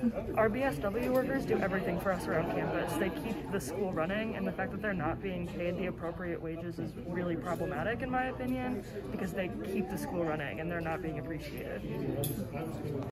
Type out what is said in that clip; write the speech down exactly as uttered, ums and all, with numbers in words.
Our B S W workers do everything for us around campus. They keep the school running, and the fact that they're not being paid the appropriate wages is really problematic in my opinion, because they keep the school running and they're not being appreciated.